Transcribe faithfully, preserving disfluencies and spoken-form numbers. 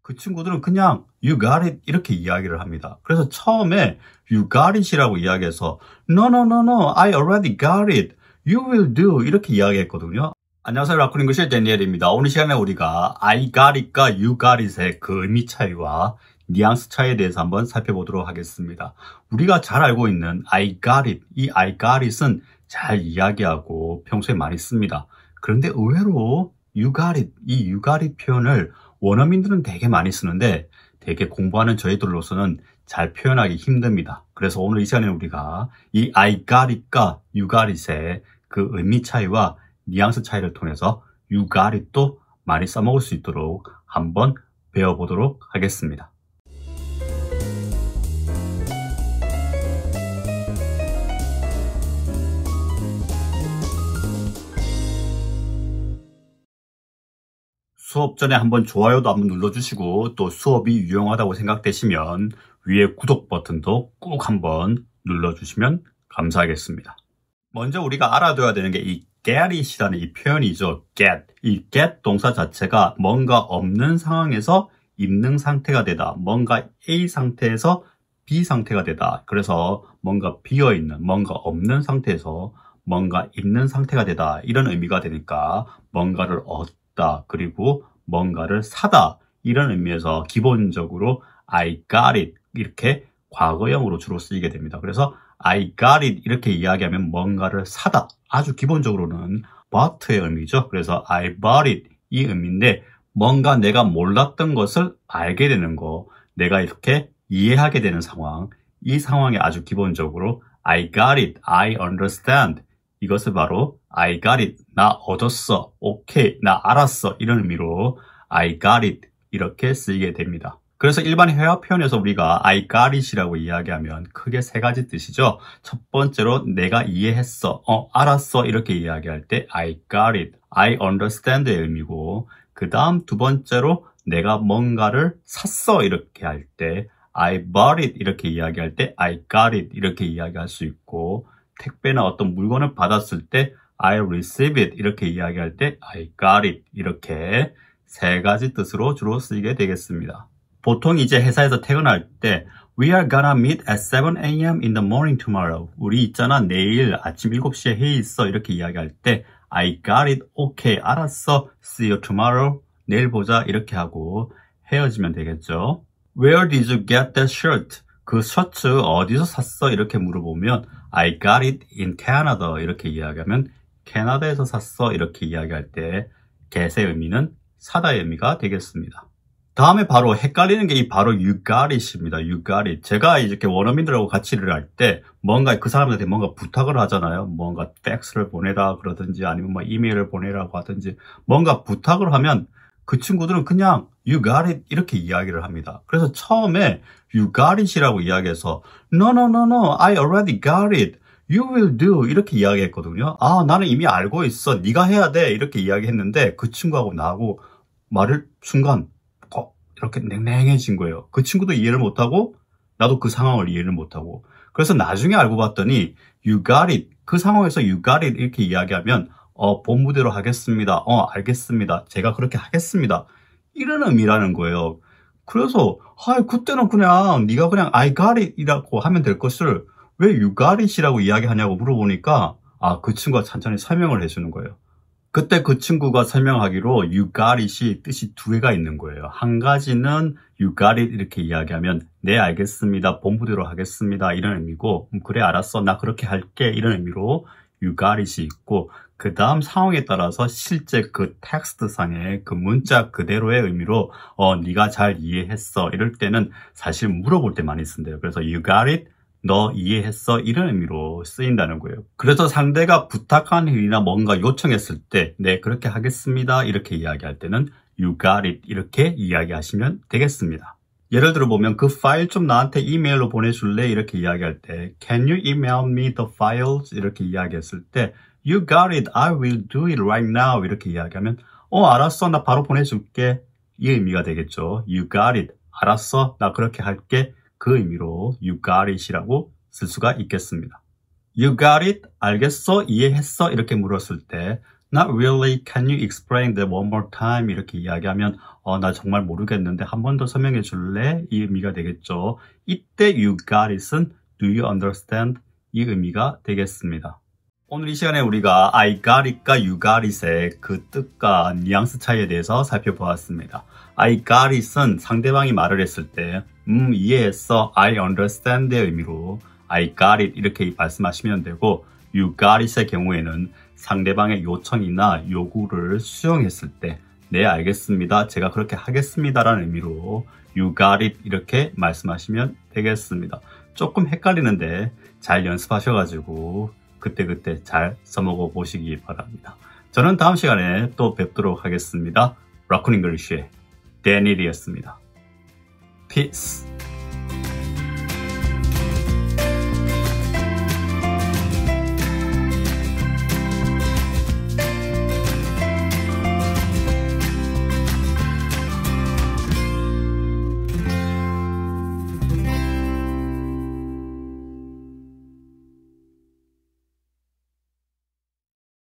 그 친구들은 그냥 you got it 이렇게 이야기를 합니다. 그래서 처음에 you got it이라고 이야기해서 no, no, no, no, I already got it. You will do 이렇게 이야기했거든요. 안녕하세요. 라쿤잉글리시 데니엘입니다. 오늘 시간에 우리가 I got it과 you got it의 그 의미 차이와 뉘앙스 차이에 대해서 한번 살펴보도록 하겠습니다. 우리가 잘 알고 있는 I got it, 이 I got it은 잘 이야기하고 평소에 많이 씁니다. 그런데 의외로 you got it, 이 you got it 표현을 원어민들은 되게 많이 쓰는데 되게 공부하는 저희들로서는 잘 표현하기 힘듭니다. 그래서 오늘 이 시간에 우리가 이 I got it과 you got it의 그 의미 차이와 뉘앙스 차이를 통해서 you got it도 많이 써먹을 수 있도록 한번 배워보도록 하겠습니다. 수업 전에 한번 좋아요도 한번 눌러주시고 또 수업이 유용하다고 생각되시면 위에 구독 버튼도 꼭 한번 눌러주시면 감사하겠습니다. 먼저 우리가 알아둬야 되는 게 이 get it이라는 이 표현이죠. get. 이 get 동사 자체가 뭔가 없는 상황에서 있는 상태가 되다. 뭔가 A 상태에서 B 상태가 되다. 그래서 뭔가 비어있는, 뭔가 없는 상태에서 뭔가 있는 상태가 되다. 이런 의미가 되니까 뭔가를 얻다. 그리고 뭔가를 사다 이런 의미에서 기본적으로 I got it 이렇게 과거형으로 주로 쓰이게 됩니다. 그래서 I got it 이렇게 이야기하면 뭔가를 사다 아주 기본적으로는 bought의 의미죠. 그래서 I bought it 이 의미인데 뭔가 내가 몰랐던 것을 알게 되는 거 내가 이렇게 이해하게 되는 상황 이 상황에 아주 기본적으로 I got it, I understand 이것을 바로 I got it, 나 얻었어, 오케이, 나 알았어 이런 의미로 I got it 이렇게 쓰이게 됩니다. 그래서 일반 회화 표현에서 우리가 I got it이라고 이야기하면 크게 세 가지 뜻이죠. 첫 번째로 내가 이해했어, 어, 알았어 이렇게 이야기할 때 I got it, I understand의 의미고 그 다음 두 번째로 내가 뭔가를 샀어 이렇게 할 때 I bought it 이렇게 이야기할 때 I got it 이렇게 이야기할 수 있고 택배나 어떤 물건을 받았을 때 I received it 이렇게 이야기할 때 I got it 이렇게 세 가지 뜻으로 주로 쓰이게 되겠습니다. 보통 이제 회사에서 퇴근할 때 We are gonna meet at seven a m in the morning tomorrow. 우리 있잖아 내일 아침 일곱 시에 회의 있어 이렇게 이야기할 때 I got it, okay, 알았어, see you tomorrow, 내일 보자 이렇게 하고 헤어지면 되겠죠. Where did you get that shirt? 그 셔츠 어디서 샀어? 이렇게 물어보면 I got it in Canada 이렇게 이야기하면 캐나다에서 샀어 이렇게 이야기할 때 get의 의미는 사다의 의미가 되겠습니다. 다음에 바로 헷갈리는 게 이 바로 you got it입니다. you got it. 제가 이렇게 원어민들하고 같이 일을 할 때 뭔가 그 사람한테 뭔가 부탁을 하잖아요. 뭔가 팩스를 보내라 그러든지 아니면 뭐 이메일을 보내라고 하든지 뭔가 부탁을 하면 그 친구들은 그냥 you got it 이렇게 이야기를 합니다. 그래서 처음에 you got it이라고 이야기해서 no, no, no, no, I already got it. You will do 이렇게 이야기했거든요. 아 나는 이미 알고 있어. 네가 해야 돼 이렇게 이야기했는데 그 친구하고 나하고 말을 순간 어, 이렇게 냉랭해진 거예요. 그 친구도 이해를 못하고 나도 그 상황을 이해를 못하고 그래서 나중에 알고 봤더니 you got it 그 상황에서 you got it 이렇게 이야기하면 어 본부대로 하겠습니다. 어 알겠습니다. 제가 그렇게 하겠습니다. 이런 의미라는 거예요. 그래서 아 그때는 그냥 네가 그냥 I got it 이라고 하면 될 것을 왜 you got it이라고 이야기하냐고 물어보니까 아, 그 친구가 천천히 설명을 해주는 거예요. 그때 그 친구가 설명하기로 you got it이 뜻이 두 개가 있는 거예요. 한 가지는 you got it 이렇게 이야기하면 네 알겠습니다. 본부대로 하겠습니다. 이런 의미고 음, 그래 알았어 나 그렇게 할게 이런 의미로 you got it이 있고 그 다음 상황에 따라서 실제 그 텍스트상의 그 문자 그대로의 의미로 어 네가 잘 이해했어 이럴 때는 사실 물어볼 때 많이 쓴대요. 그래서 you got it 너 이해했어? 이런 의미로 쓰인다는 거예요. 그래서 상대가 부탁한 일이나 뭔가 요청했을 때 네 그렇게 하겠습니다 이렇게 이야기할 때는 you got it 이렇게 이야기하시면 되겠습니다. 예를 들어 보면 그 파일 좀 나한테 이메일로 보내줄래? 이렇게 이야기할 때 Can you email me the files? 이렇게 이야기했을 때 You got it, I will do it right now 이렇게 이야기하면 어 알았어 나 바로 보내줄게 이 의미가 되겠죠. You got it, 알았어 나 그렇게 할게 그 의미로 you got it이라고 쓸 수가 있겠습니다. You got it? 알겠어? 이해했어? 이렇게 물었을 때 Not really. Can you explain that one more time? 이렇게 이야기하면 어, 나 정말 모르겠는데 한 번 더 설명해 줄래? 이 의미가 되겠죠. 이때 you got it은 do you understand? 이 의미가 되겠습니다. 오늘 이 시간에 우리가 I got it과 you got it의 그 뜻과 뉘앙스 차이에 대해서 살펴보았습니다. I got it은 상대방이 말을 했을 때 음, 이해했어. I understand의 의미로 I got it 이렇게 말씀하시면 되고 you got it의 경우에는 상대방의 요청이나 요구를 수용했을 때 네, 알겠습니다. 제가 그렇게 하겠습니다. 라는 의미로 you got it 이렇게 말씀하시면 되겠습니다. 조금 헷갈리는데 잘 연습하셔가지고 그때그때 잘 써먹어 보시기 바랍니다. 저는 다음 시간에 또 뵙도록 하겠습니다. 라쿤 잉글리쉬의 데니엘이었습니다. Peace.